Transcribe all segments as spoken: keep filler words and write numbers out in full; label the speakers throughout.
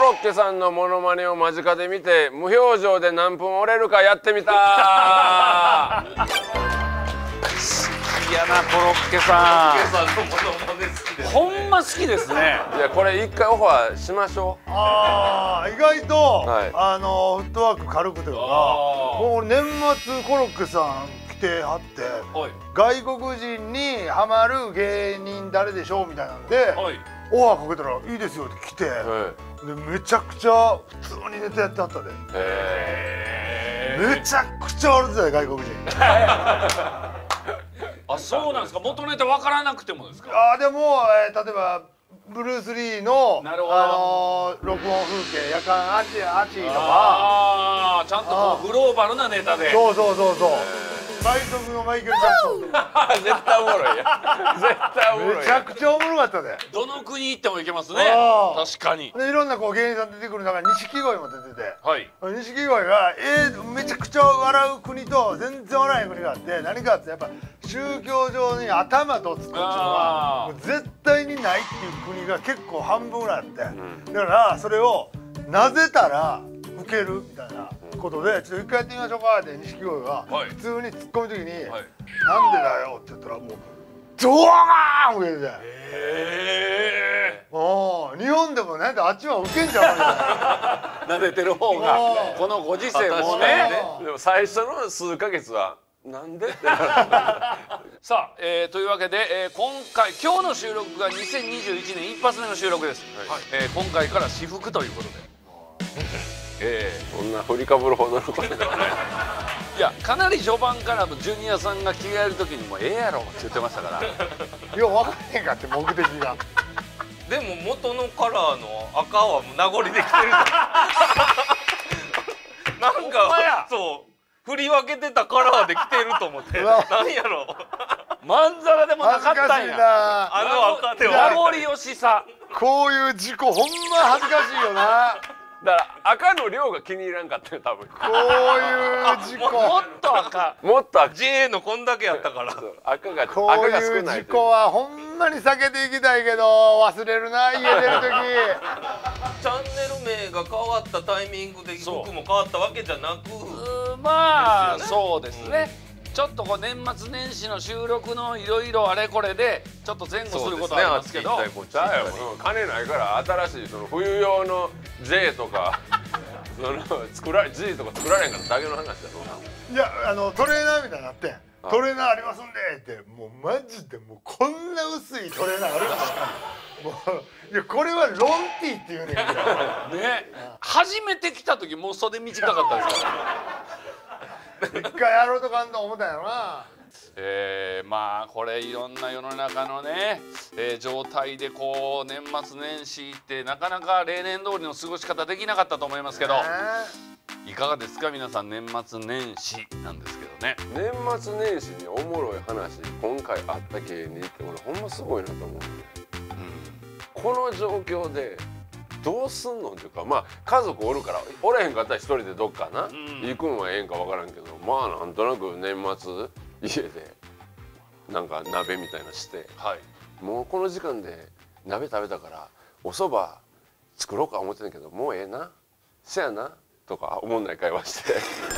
Speaker 1: ロッケさんのモノマネを間近で見て無表情で何分折れるかやってみた。
Speaker 2: いやなコロッケさん。
Speaker 3: コロッケさんのモノマネ好きですね。
Speaker 2: ほんま好きですね。
Speaker 1: いやこれ一回オファーしましょう。
Speaker 4: ああ意外と、
Speaker 1: はい、
Speaker 4: あのフットワーク軽くというか、もう年末コロッケさん来てはって、はい、外国人にハマる芸人誰でしょうみたいなんで、はい、オファーかけたらいいですよって来て、はい、でめちゃくちゃ普通にネタやってはったで。へえ。めちゃくちゃ笑ってたよ外国人。
Speaker 2: あ、そうなんですか。元ネタ分からなくてもですか。
Speaker 4: あ、でも、えー、例えばブルース・リーのあのー、録音風景、夜間アチアチとか、
Speaker 2: ああ、ちゃんとこうグローバルなネタで。
Speaker 4: そうそうそうそう。倍速のマイケル・ジャクソン。
Speaker 1: 絶対おもろいや。絶対おもろい。
Speaker 4: めちゃくちゃおもろかったで。
Speaker 2: どの国行っても行けますね。確かに。
Speaker 4: でいろんなこう芸人さん出てくる中に錦鯉も出てて、
Speaker 2: はい。
Speaker 4: 錦鯉がえー、めちゃくちゃ笑う国と全然笑えない国があって、何かってやっぱ宗教上に頭とつくっていうのは絶対にないっていう国が結構半分ぐらいあって、うん、だからそれをなぜたらウケるみたいなことで、ちょっと一回やってみましょうかって錦鯉が普通に突っ込む時に「はい、なんでだよ」って言ったらもうドワーンウケてて。へえ。お日本でもなんかあっちはウケんじゃんみたいな。
Speaker 2: 撫でてる方がこのご時世もね。
Speaker 1: でも最初の数ヶ月はなんでってなる。
Speaker 2: さあ、えー、というわけで、えー、今回今日の収録がにせんにじゅういちねん一発目の収録です。はい、えー、今回から私服ということで。
Speaker 1: ええー、そんな振りかぶるほどのことではない。
Speaker 2: いや、かなり序盤からジュニアさんが着替える時にもええやろって言ってましたから。
Speaker 4: よう分からへんかって目的が。
Speaker 3: でも元のカラーの赤はもう名残できてる。なんかそう振り分けてたカラーで着てると思って。なんやろ。
Speaker 2: まんざらでもなかったんや。
Speaker 3: あの赤で
Speaker 2: は。名残惜しさ。
Speaker 4: こういう事故ほんま恥ずかしいよな。
Speaker 1: だから赤の量が気に入らんかったよ多分。こ
Speaker 4: ういう事故
Speaker 2: もっと赤
Speaker 1: もっと赤
Speaker 3: ジェー のこんだけやったから
Speaker 1: 赤が
Speaker 4: こういう事故はほんまに避けていきたいけど忘れるな家出る時。
Speaker 3: チャンネル名が変わったタイミングで服も変わったわけじゃなく、
Speaker 2: まあそうですね。ちょっとこう年末年始の収録のいろいろあれこれでちょっと前後することはありますけど、
Speaker 1: 金ないから新しいその冬用の ジェー とかその作ら ジー とか作られへんからだけの話だろ。
Speaker 4: いやあのトレーナーみたいになってトレーナーありますんでってもうマジでもうこんな薄いトレーナーあるんですか。もういやこれはロンティーっていうねんみたいな
Speaker 2: ね。初めて来た時もう袖短かったですから。
Speaker 4: 一回やろうとかんと思ったんやろな。
Speaker 2: えー、まあこれいろんな世の中のね、えー、状態でこう年末年始ってなかなか例年通りの過ごし方できなかったと思いますけど、いかがですか皆さん。年末年始なんですけどね。
Speaker 1: 年末年始におもろい話今回あった芸人って俺ほんますごいなと思う、うん、この状況でどうすんのっていうか、まあ家族おるからおれへんかったら一人でどっかな、うん、行くんはええんか分からんけど、まあなんとなく年末家でなんか鍋みたいなして、はい、もうこの時間で鍋食べたからお蕎麦作ろうか思ってんけどもうええなせやなとか思んない会話して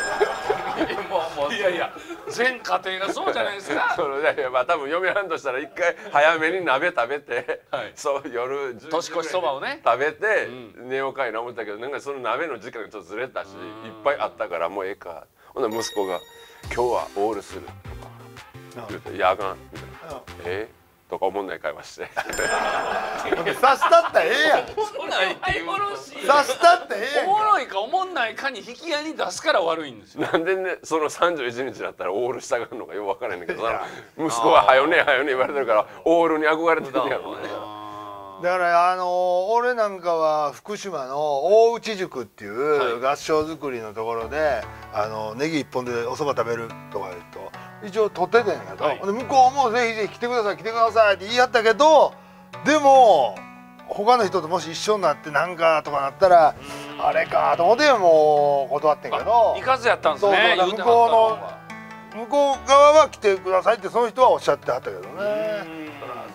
Speaker 2: いやいや全家庭がそうじゃないですか。
Speaker 1: そのいやまあ多分嫁はんとしたら一回早めに鍋食べて、はい、そう夜
Speaker 2: 年越しそばをね
Speaker 1: 食べて、うん、寝ようかいな思ったけどなんかその鍋の時間がちょっとずれたしいっぱいあったからもうええか。ほんなら息子が「今日はオールする」とか言うて「いやあかん」みたいな「えーとか思んない会話して
Speaker 4: 刺したったらええやん。
Speaker 3: そないって言うの
Speaker 4: 刺したってええやん。
Speaker 2: おもろいかおもんないかに引き合いに出すから悪いんですよ。
Speaker 1: なんでねそのさんじゅういちにちだったらオールしたがるのかよく分からへんねんけど息子は「はよねはよね」言われてるからオールに憧れてるんやろうね。
Speaker 4: だからあのー、俺なんかは福島の大内塾っていう合掌造りのところで、はい、あのネギ一本でお蕎麦食べるとか言うと一応取っててんやけど、はい、向こうもぜひぜひ来てください来てくださいって言い張ったけどでも他の人ともし一緒になってなんかとかなったらあれかと思ってもう断ってんけど
Speaker 2: 行かずやったんですね。
Speaker 4: そうそう向こうの向こう側は来てくださいってその人はおっしゃってはったけどね。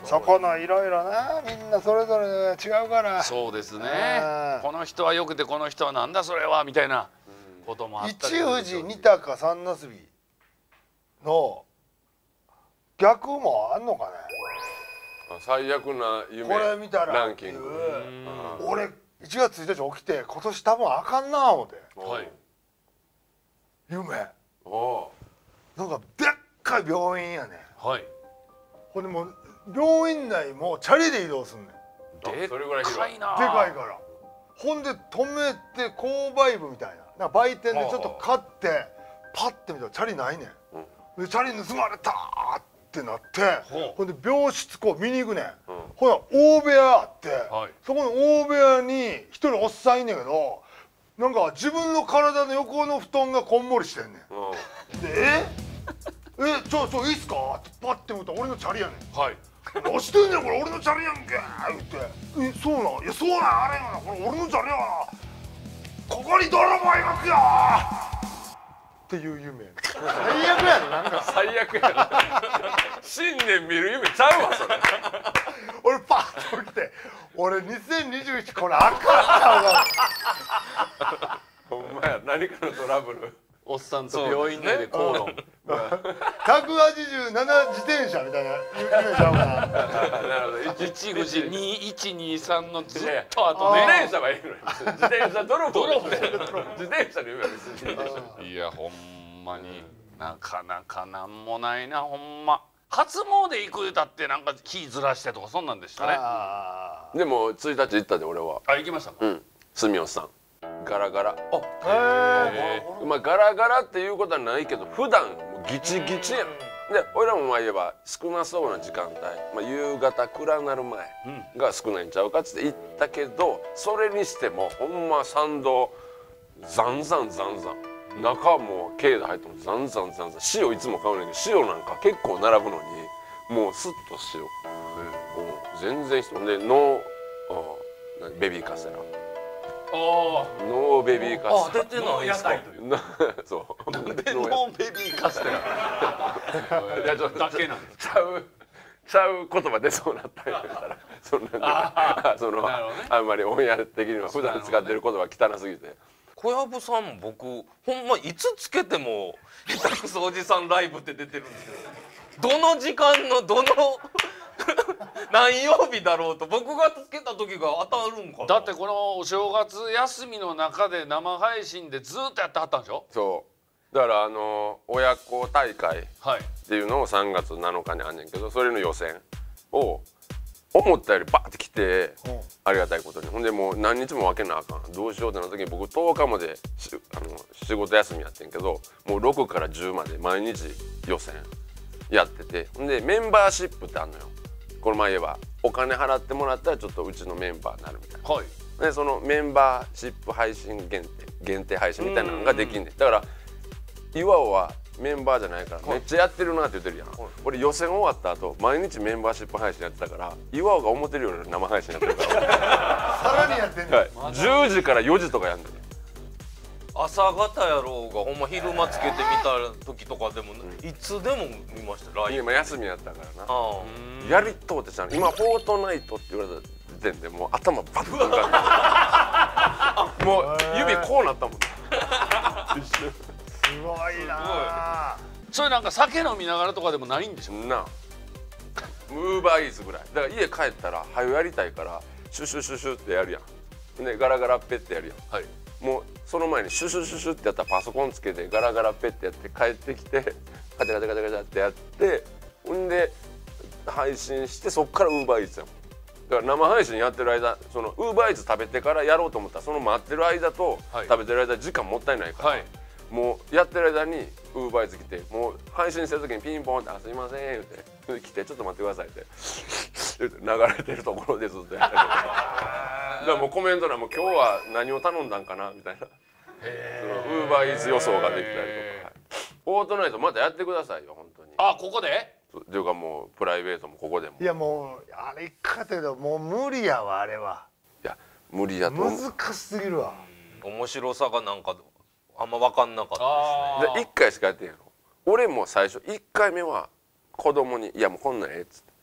Speaker 4: そこのいろいろなみんなそれぞれ違うから。
Speaker 2: そうですね。この人はよくてこの人はなんだそれはみたいなこともあったり。
Speaker 4: 一富士二鷹三なすびの逆もあんのかね。
Speaker 1: 最悪な夢
Speaker 4: これ見たら
Speaker 1: ランキング。
Speaker 4: 俺いちがつついたち起きて今年多分あかんな思って。
Speaker 2: はい。
Speaker 4: 夢。
Speaker 1: お
Speaker 4: なんかでっかい病院やね。
Speaker 2: はい。
Speaker 4: ほんでもう病院内もチャリで移動すんねん。
Speaker 2: でっかいな。
Speaker 4: でかいから。ほんで止めて購買部みたいな。なんか売店でちょっと買ってパッて見たらチャリないねん。でチャリ盗まれたってなって、ほんで病室こう見に行くねん。ほら大部屋あって、そこの大部屋に一人おっさんいんねんけど、なんか自分の体の横の布団がこんもりしてんねん。でええちょちょいいっすかってパッて見たら俺のチャリやねん。
Speaker 2: はい。
Speaker 4: 何してんねんこれ俺のチャリやんけ言って「えそうなん？いやそうなんあれやなこれ俺のチャリやなここに泥棒いますよ!」っていう夢最悪やろなんか
Speaker 1: 最悪やな新年見る夢ちゃうわそれ
Speaker 4: 俺パッと起きて俺にせんにじゅういちこれあかんちゃうか
Speaker 1: ほんまや何かのトラブル
Speaker 2: おっさんと病院内で口論。
Speaker 4: ひゃくはちじゅうなな自転車みたいな夢ちゃうかな。
Speaker 1: なるほど
Speaker 2: 一口にいちにさんのずっとあと
Speaker 1: 自
Speaker 2: ね。
Speaker 1: 転車はいいのよ自転車泥棒自転車の夢は別にいいでしょ
Speaker 2: いやほんまになかなかなんもないなほんま。初詣行く歌ってなんか日ずらしてとかそんなんでしたね。
Speaker 1: でもついたち行ったで俺は。
Speaker 2: あ行きましたか。
Speaker 1: うん住吉さんガラガラ。
Speaker 2: あへ
Speaker 1: えまあガラガラっていうことはないけど普段もうギチギチやん。で俺らもまあ言えば少なそうな時間帯、まあ、夕方暗なる前が少ないんちゃうかっつって行ったけどそれにしてもほんま参道ザンザンザンザン中も境内入ってもザンザンザンザン塩いつも買うねんけど塩なんか結構並ぶのにもうスッと塩、うん、全然人でノーベビーカステラノーベビーカステラ。
Speaker 3: あ出てないですか。
Speaker 1: そう。
Speaker 2: なんでノーベビーカステラ。
Speaker 1: いやちょっと
Speaker 2: だけなんです。
Speaker 1: ちゃうちゃう言葉出そうなったんやからそんなんでそのあんまりオンエア的には普段使ってる言葉汚すぎて。
Speaker 3: 小籔さんも僕ほんまいつつけても下手くそおじさんライブって出てるんですよ。どの時間のどの何曜日だろうと僕がつけた時が当たるんかな。
Speaker 2: だってこのお正月休みの中で生配信でずっとやってはったんでしょ。
Speaker 1: そうだからあの親子大会っていうのをさんがつなのかにあんねんけどそれの予選を思ったよりバーって来てありがたいことにほんでもう何日も分けなあかんどうしようってなった時に僕とおかまでしあの仕事休みやってんけどもうろくからじゅうまで毎日予選やっててほんでメンバーシップってあんのよ。この前言えばお金払ってもらったらちょっとうちのメンバーになるみたいな、はい、でそのメンバーシップ配信限定限定配信みたいなのができんねんだから岩尾はメンバーじゃないからめっちゃやってるなって言ってるやん、はい、俺予選終わった後毎日メンバーシップ配信やってたから岩尾が思ってるより生配信やってるから
Speaker 4: さらにやってんねん、
Speaker 1: はい、じゅうじからよじとかやんねん
Speaker 3: 朝方やろうがほんま昼間つけてみた時とかでも、うん、いつでも見ましたライブ。
Speaker 1: 今休みやったからなやりとうってちゃう今フォートナイトって言われた時点でもう頭バッと浮かんでもう指こうなったもん一瞬
Speaker 4: すごいな
Speaker 2: それなんか酒飲みながらとかでもないんでしょ
Speaker 1: なあムーバーイーツぐらいだから家帰ったら早やりたいからシュシュシュシュってやるやんでガラガラペッてやるやん、はい、もうその前にシュシュシュシュってやったらパソコンつけてガラガラペッてやって帰ってきてカチャカチャカチャカチャってやってほんで配信してそっからウーバーイーツやもんだから生配信やってる間そのウーバーイーツ食べてからやろうと思ったらその待ってる間と、はい、食べてる間時間もったいないから、はい、もうやってる間にウーバーイーツ来てもう配信してる時にピンポンって「あすいません」言うて来て「ちょっと待ってください」って流れてるところでずっとやってるだからもうコメント欄も「今日は何を頼んだんかな」みたいなウーバーイーツ予想ができたりとか、はい、フォートナイトまたやってくださいよ本当に。
Speaker 2: あここで
Speaker 1: っていうかもうプライベートもここでも
Speaker 4: いやもうあれかってどもう無理やわあれはい
Speaker 1: や無理やと思う
Speaker 4: 難しすぎるわ
Speaker 3: 面白さがなんかあんま分かんなかったですね。
Speaker 1: いっかいしかやってんやろ俺も最初いっかいめは子供に「いやもうこんなんええ」っつって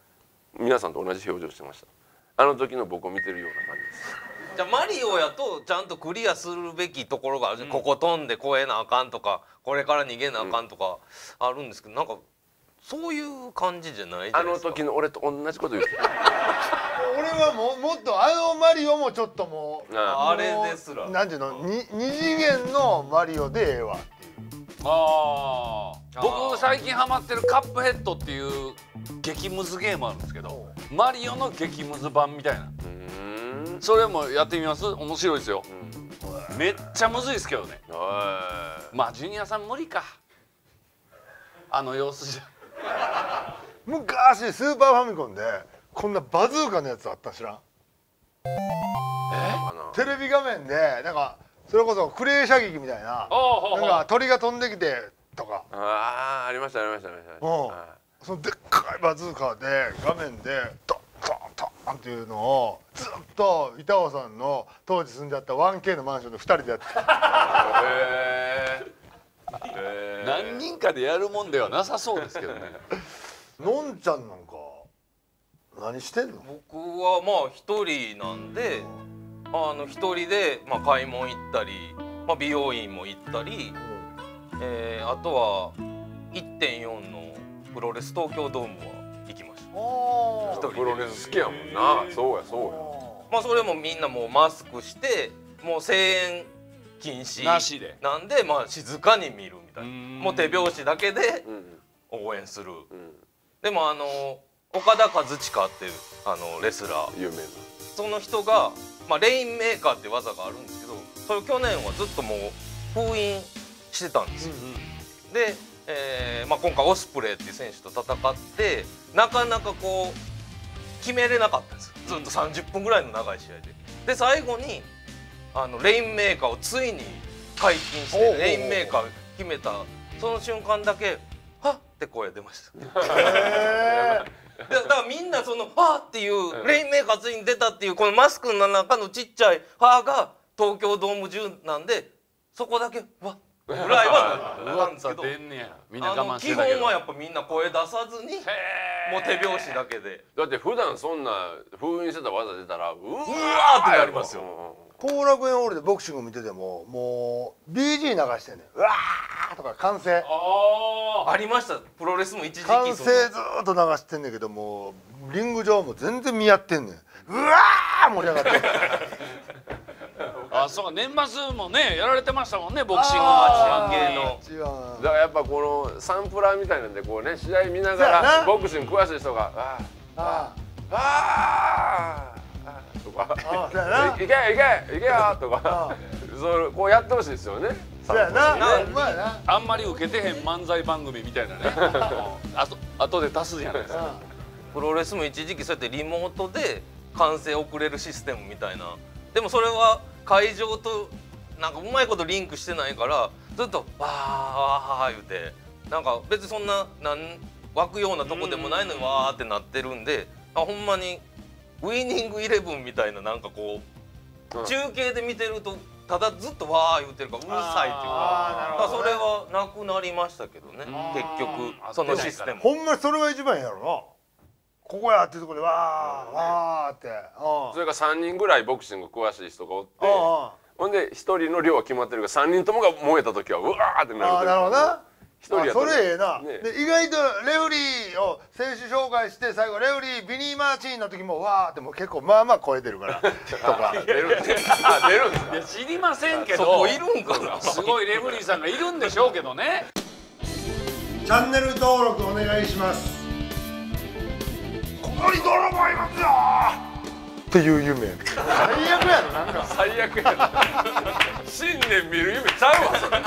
Speaker 1: 皆さんと同じ表情してました。あの時の僕を見てるような感じです。
Speaker 3: じゃあマリオやとちゃんとクリアするべきところがある、うん、ここ飛んで越えなあかんとかこれから逃げなあかんとかあるんですけど、なんかそういう感じじゃないじゃないですか。
Speaker 1: あの時の俺と同じこと言ってた
Speaker 4: 俺はももっとあのマリオもちょっともう
Speaker 3: あれですら
Speaker 4: なんていうのに二次元のマリオでええわっていう。
Speaker 2: ああ僕最近ハマってるカップヘッドっていう激ムズゲームあるんですけど、マリオの激ムズ版みたいな、それもやってみます。面白いですよ、うん、めっちゃむずいですけどね。まあジュニアさん無理か、あの様子じゃ。
Speaker 4: 昔スーパーファミコンでこんなバズーカのやつあったん知らん？えテレビ画面でなんかそれこそクレー射撃みたいな、なんか鳥が飛んできてとか、
Speaker 1: ああありましたありましたありました。
Speaker 4: うん、そのでっかいバズーカで画面でドンドンドンっていうのをずっと板尾さんの当時住んであった ワンケー のマンションでふたりでやってた。
Speaker 2: へえ。何人かでやるもんではなさそうですけどね。
Speaker 4: のんちゃんなんか何してんの？
Speaker 3: 僕はまあ一人なんで、あの一人でまあ買い物行ったり、まあ、美容院も行ったり、えー、あとは いってんよん のプロレス東京ドームは行きました。
Speaker 1: 一人プロレス好きやもんな。そうやそうや。
Speaker 3: まあそれもみんなもうマスクしてもう声援禁止
Speaker 2: なしで
Speaker 3: なんで、まあ静かに見るみたいな、もう手拍子だけで応援する、うんうん、でもあの岡田和親っていうあのレスラー
Speaker 1: 有名な
Speaker 3: その人が、まあ、レインメーカーっていう技があるんですけど、それを去年はずっともう封印してたんですよ、うんうん、で、えーまあ、今回オスプレイっていう選手と戦ってなかなかこう決めれなかったんですよ、ずっとさんじゅっぷんぐらいの長い試合で。で最後にあのレインメーカーをついに解禁してレインメーカー決めたその瞬間だけ「はっ!」って声出ました。へーだからみんなその「はー」っていうレインメーカーついに出たっていうこのマスクの中のちっちゃい「はー」が東京ドーム中なんでそこだけ「わっ」ぐらいはなんですけど、基本はやっぱみんな声出さずにもう手拍子だけで。
Speaker 1: だって普段そんな封印してた技出たらうわ
Speaker 3: ーってなりますよ。
Speaker 4: 後楽園ホールでボクシング見ててももう ビージー 流してんねん。うわーとか歓声
Speaker 3: あ, ありました。プロレスも一時期
Speaker 4: 歓声ずーっと流してんねんけどもリング上も全然見合ってんねん。うわー盛り上がってる。
Speaker 2: あ、そうか、年末もねやられてましたもんね、ボクシングマッチ系の。
Speaker 1: だからやっぱこのサンプラーみたいなんでこうね試合見ながらボクシング詳しい人が「あああああ」とか「いけいけいけよ」とかそれこうやってほしいですよね。
Speaker 4: そうやな、ほんまやな。
Speaker 2: あんまり受けてへん漫才番組みたいなね。あと後で足すじゃないですか。
Speaker 3: プロレスも一時期そうやってリモートで歓声送れるシステムみたいな。でもそれは会場となんかうまいことリンクしてないからずっと「わーわー」言うてなんか別にそんななん湧くようなとこでもないのにわーってなってるんで、あほんまにウイニングイレブンみたいななんかこう中継で見てるとただずっとわー言うてるからうるさいっていうか、それはなくなりましたけどね結局そのシステム。
Speaker 4: ほんまにそれが一番やろな。ここやっていうところでわーわーって。
Speaker 1: それがさんにんぐらいボクシング詳しい人がおってほんでひとりの量は決まってるからさんにんともが燃えた時はうわーってなる。
Speaker 4: ああなるほどな。
Speaker 1: ひとりや
Speaker 4: それええな。で意外とレフリーを選手紹介して最後レフリービニー・マーチンの時もわーってもう結構まあまあ超えてるからとか
Speaker 1: 出るんですか。出るんですか。
Speaker 2: いや知りませんけど
Speaker 3: そこいるんかな。
Speaker 2: すごいレフリーさんがいるんでしょうけどね。
Speaker 4: チャンネル登録お願いします。ここに泥棒いますよっていう夢。最悪やろなんか。
Speaker 1: 最悪や。新年見る夢ちゃうわそれ。